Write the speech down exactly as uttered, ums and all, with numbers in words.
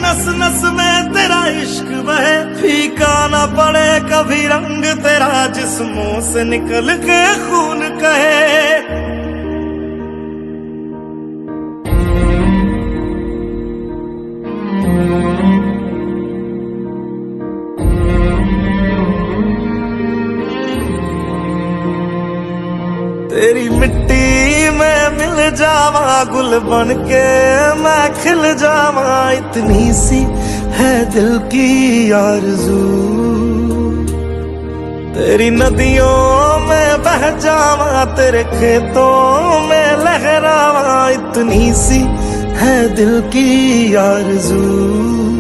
नस नस में तेरा इश्क बहे, फीका ना पड़े कभी रंग तेरा, जिस्मों से निकल के खून कहे। तेरी मिट्टी में मिल जावा, गुल बन के मैं खिल जावा, इतनी सी है दिल की आरज़ू। तेरी नदियों में बह जावा, तेरे खेतों में लहरावा, इतनी सी है दिल की आरज़ू।